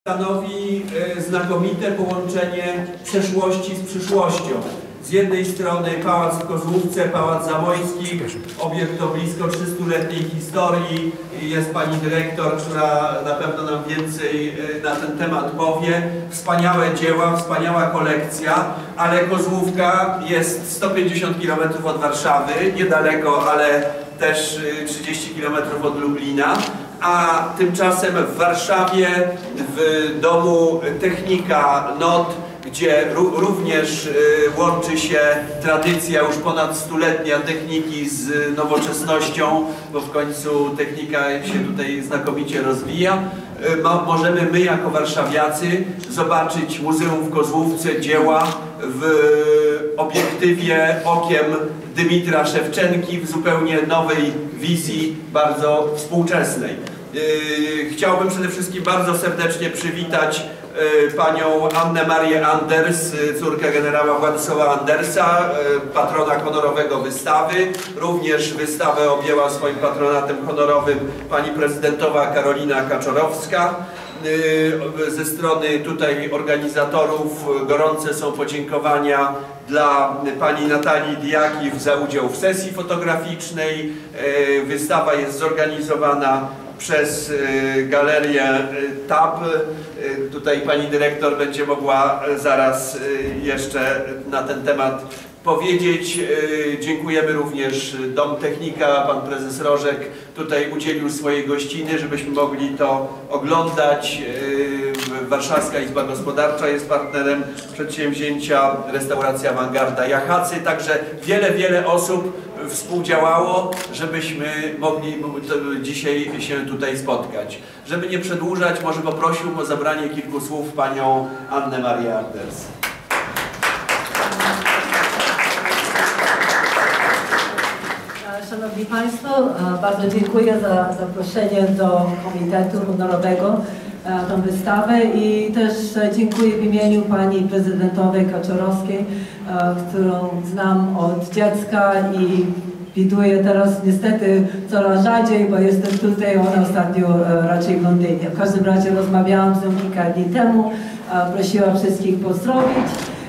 Stanowi znakomite połączenie przeszłości z przyszłością. Z jednej strony Pałac w Kozłówce, Pałac Zamojski, obiekt o blisko 300-letniej historii. Jest pani dyrektor, która na pewno nam więcej na ten temat powie. Wspaniałe dzieła, wspaniała kolekcja, ale Kozłówka jest 150 km od Warszawy, niedaleko, ale też 30 km od Lublina. A tymczasem w Warszawie, w Domu Technika NOT, gdzie również łączy się tradycja już ponad stuletnia techniki z nowoczesnością, bo w końcu technika się tutaj znakomicie rozwija. Możemy my jako warszawiacy zobaczyć Muzeum w Kozłówce, dzieła w obiektywie okiem Dymitra Szewczenki w zupełnie nowej wizji, bardzo współczesnej. Chciałbym przede wszystkim bardzo serdecznie przywitać panią Annę Marię Anders, córkę generała Władysława Andersa, patrona honorowego wystawy. Również wystawę objęła swoim patronatem honorowym pani prezydentowa Karolina Kaczorowska. Ze strony tutaj organizatorów gorące są podziękowania dla pani Natalii Diakiw za udział w sesji fotograficznej. Wystawa jest zorganizowana przez galerię TAB. Tutaj pani dyrektor będzie mogła zaraz jeszcze na ten temat powiedzieć. Dziękujemy również Dom Technika, pan prezes Rożek tutaj udzielił swojej gościny, żebyśmy mogli to oglądać. Warszawska Izba Gospodarcza jest partnerem przedsięwzięcia, restauracja Awangarda Jachacy, także wiele osób współdziałało, żebyśmy mogli dzisiaj się tutaj spotkać. Żeby nie przedłużać, może poprosiłbym o zabranie kilku słów panią Annę Marię Anders. Szanowni Państwo, bardzo dziękuję za zaproszenie do Komitetu Honorowego na tę wystawę i też dziękuję w imieniu pani prezydentowej Kaczorowskiej, którą znam od dziecka i widuję teraz niestety coraz rzadziej, bo jestem tutaj, ona ostatnio raczej w Londynie. W każdym razie rozmawiałam z nią kilka dni temu, prosiła wszystkich pozdrowić.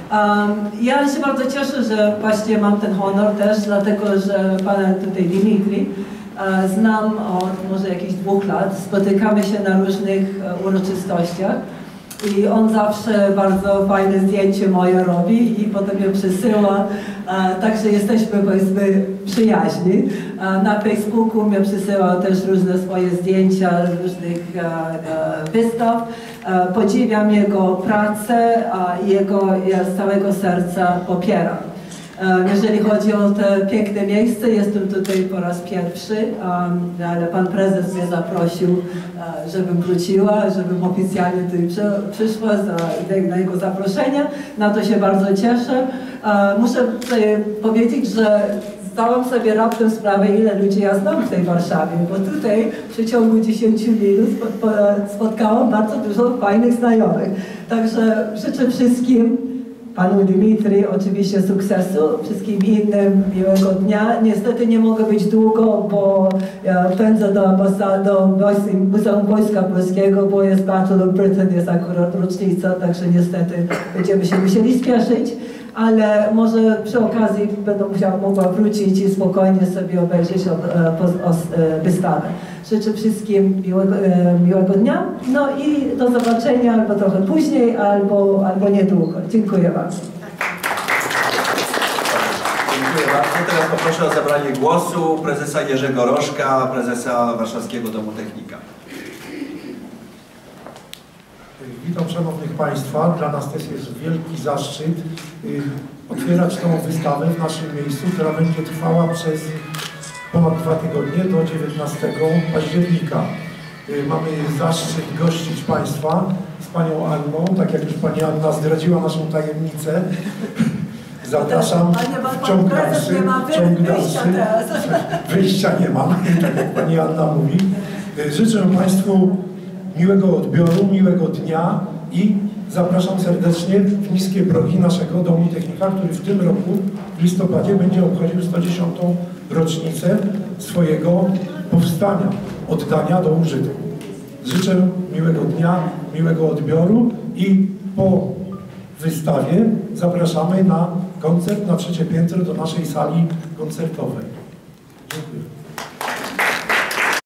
Ja się bardzo cieszę, że właśnie mam ten honor też, dlatego że pana tutaj Dimitri znam od może jakichś 2 lat. Spotykamy się na różnych uroczystościach i on zawsze bardzo fajne zdjęcie moje robi i potem je przesyła, także jesteśmy powiedzmy przyjaźni. Na Facebooku mnie przesyłał też różne swoje zdjęcia z różnych wystaw. Podziwiam jego pracę i ja z całego serca popieram. Jeżeli chodzi o te piękne miejsce, jestem tutaj po raz pierwszy, ale pan prezes mnie zaprosił, żebym wróciła, żebym oficjalnie tutaj przyszła na jego zaproszenie. Na to się bardzo cieszę. Muszę powiedzieć, że zdałam sobie raptem sprawę, ile ludzi ja znam w tej Warszawie, bo tutaj w przeciągu 10 minut spotkałam bardzo dużo fajnych znajomych. Także życzę wszystkim, panu Dimitri oczywiście sukcesu, wszystkim innym miłego dnia. Niestety nie mogę być długo, bo ja pędzę do Muzeum Wojska Polskiego, bo jest Battle of Britain, jest akurat rocznica, także niestety będziemy się musieli spieszyć. Ale może przy okazji będę mogła wrócić i spokojnie sobie obejrzeć wystawę. Życzę wszystkim miłego dnia, no i do zobaczenia albo trochę później, albo niedługo. Dziękuję bardzo. Dziękuję bardzo. Teraz poproszę o zabranie głosu prezesa Jerzego Rożka, prezesa Warszawskiego Domu Technika. Witam szanownych Państwa. Dla nas też jest wielki zaszczyt otwierać tą wystawę w naszym miejscu, która będzie trwała przez ponad 2 tygodnie do 19 października. Mamy zaszczyt gościć Państwa z panią Anną, tak jak już pani Anna zdradziła naszą tajemnicę. Zapraszam w ciąg dalszy. Wyjścia nie ma, tak jak pani Anna mówi. Życzę Państwu miłego odbioru, miłego dnia i zapraszam serdecznie w niskie progi naszego Domu Technika, który w tym roku, w listopadzie, będzie obchodził 110. rocznicę swojego powstania, oddania do użytku. Życzę miłego dnia, miłego odbioru i po wystawie zapraszamy na koncert na 3. piętro do naszej sali koncertowej. Dziękuję.